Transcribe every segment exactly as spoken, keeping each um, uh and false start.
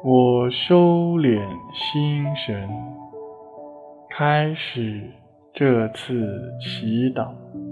我收敛心神，开始这次祈祷。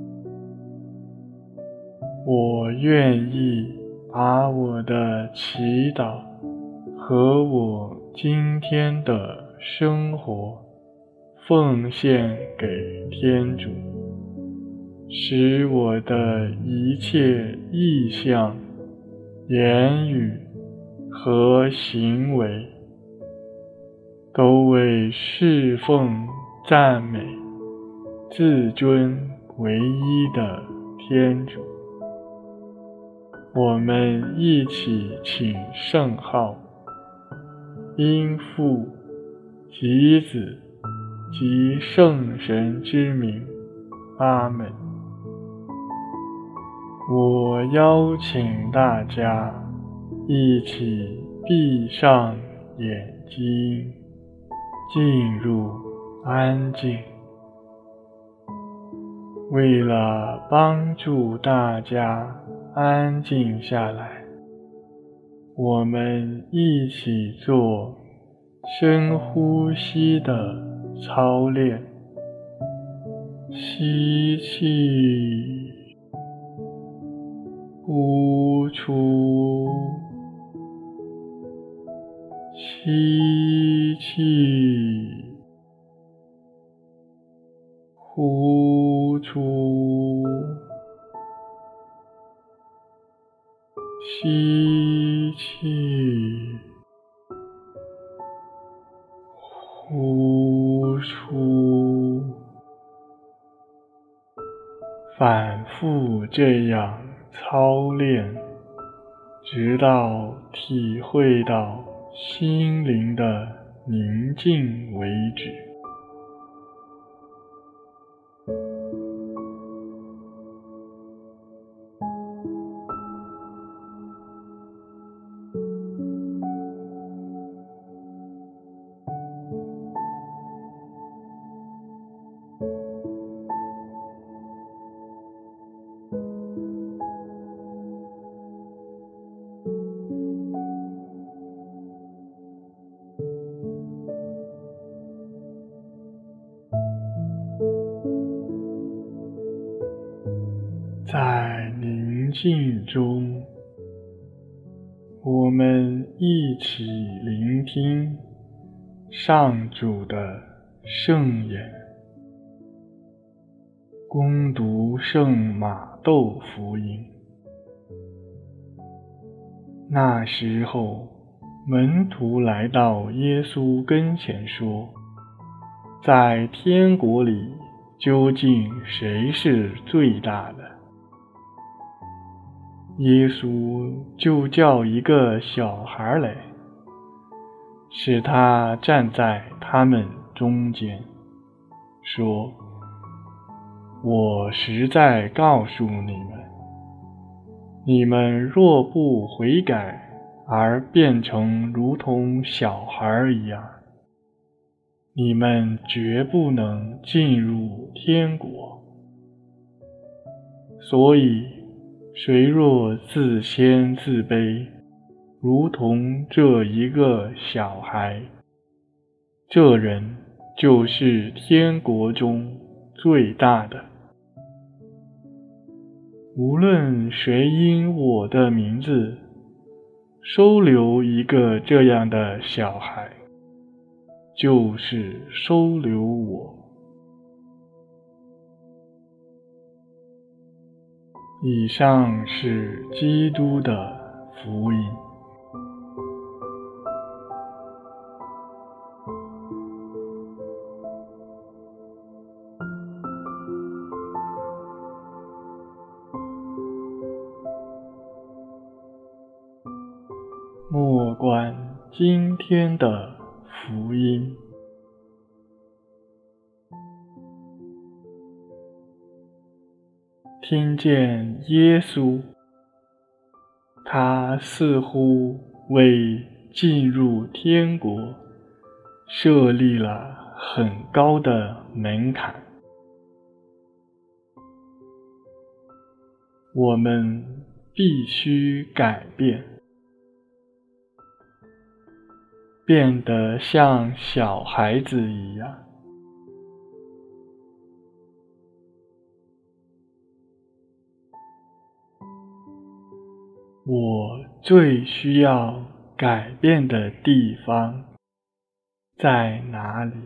我愿意把我的祈祷和我今天的生活奉献给天主，使我的一切意向、言语和行为都为侍奉、赞美至尊唯一的天主。我们一起请圣号，因父及子及圣神之名，阿们。我邀请大家一起闭上眼睛，进入安静。为了帮助大家安静下来，我们一起做深呼吸的操练。吸气，呼出，吸气，呼出，吸气，呼出，反复这样操练，直到体会到心灵的宁静为止。在宁静中，我们一起聆听上主的圣言，恭读圣马窦福音。那时候，门徒来到耶稣跟前说，在天国里究竟谁是最大的？耶稣就叫一个小孩来，使他站在他们中间，说：我实在告诉你们，你们若不悔改而变成如同小孩一样，你们绝不能进入天国。所以谁若自谦自卑，如同这一个小孩，这人就是天国中最大的。无论谁因我的名字收留一个这样的小孩，就是收留我。以上是基督的福音。默观今天的福音。听见耶稣，他似乎为进入天国设立了很高的门槛。我们必须改变。 变得像小孩子一样。我最需要改变的地方在哪里？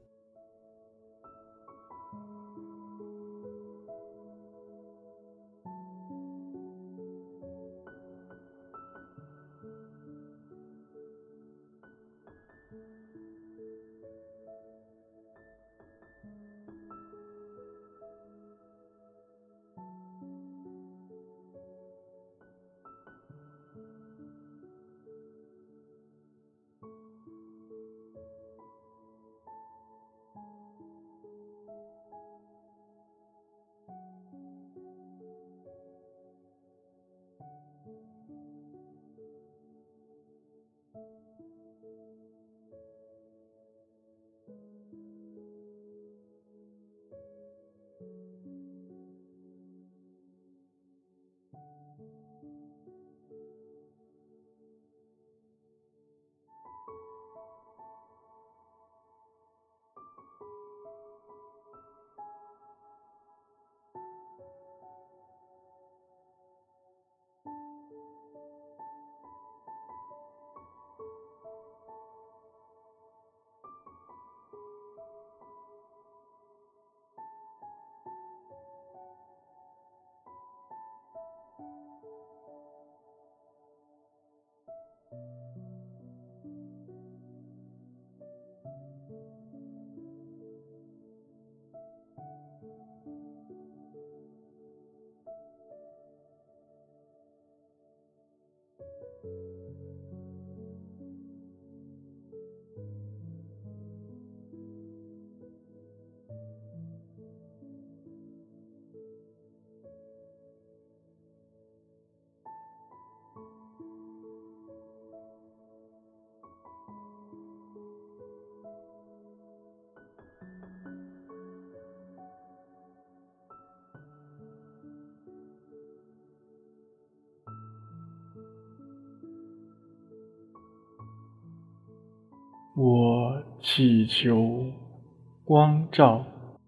我祈求光照，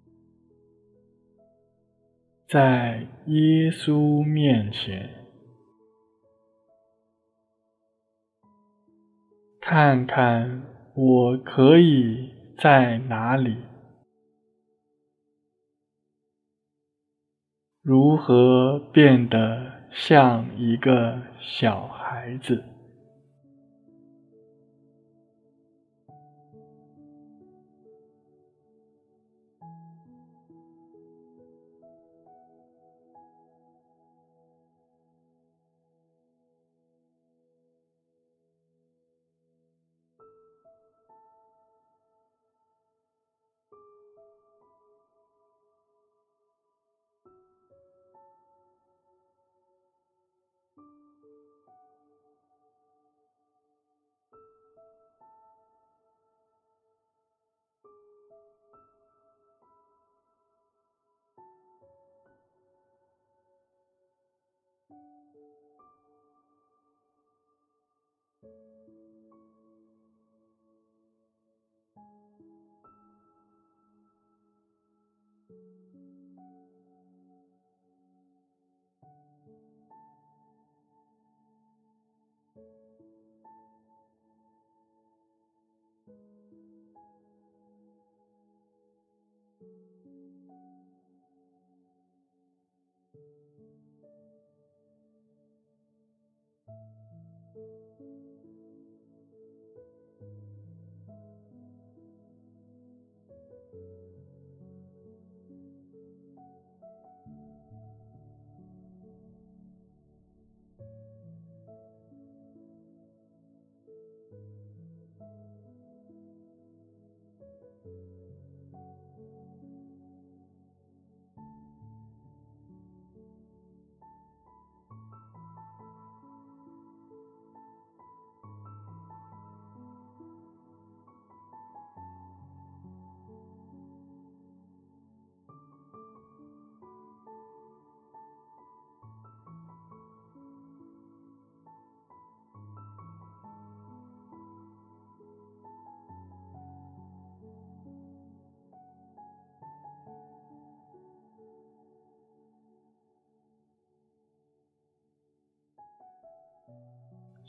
在耶稣面前，看看我可以在哪里，如何变得像一个小孩子。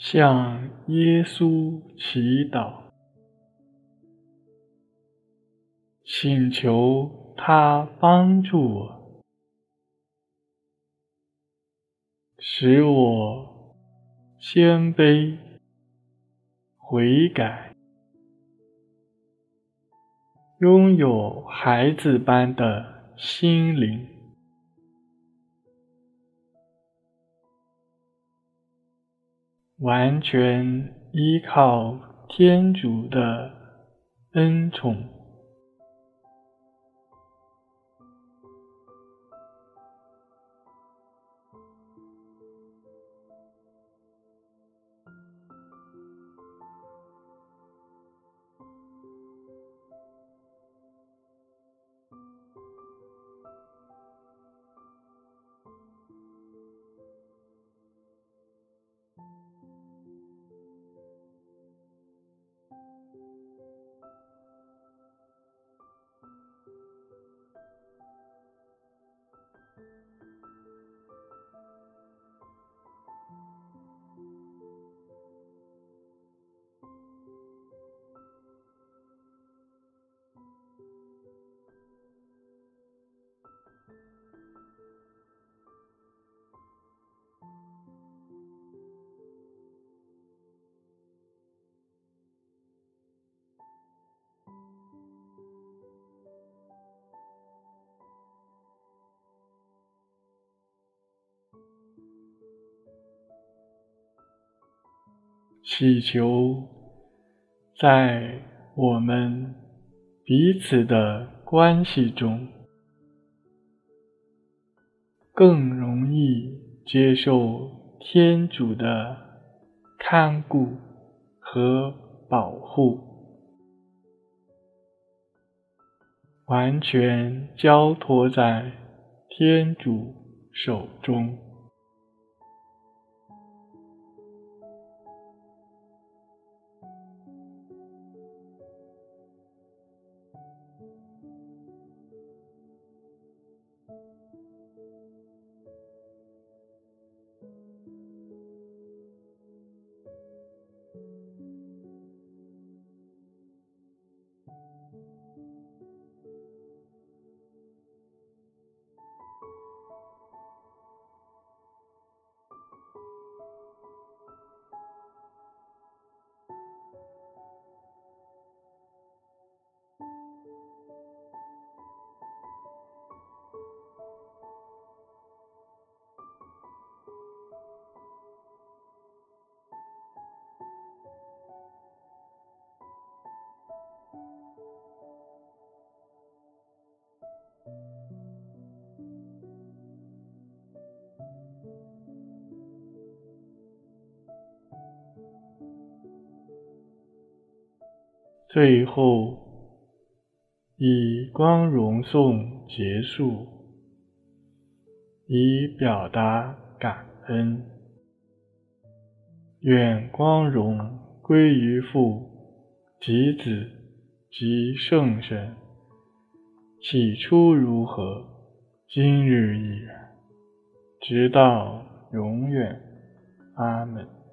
向耶稣祈祷，请求他帮助我，使我谦卑悔改，拥有孩子般的心灵，完全依靠天主的恩宠。祈求在我们彼此的关系中，更容易接受天主的看顾和保护，完全交托在天主手中。最后，以光荣颂结束，以表达感恩。愿光荣归于父、及子、及圣神，起初如何，今日亦然，直到永远。阿们。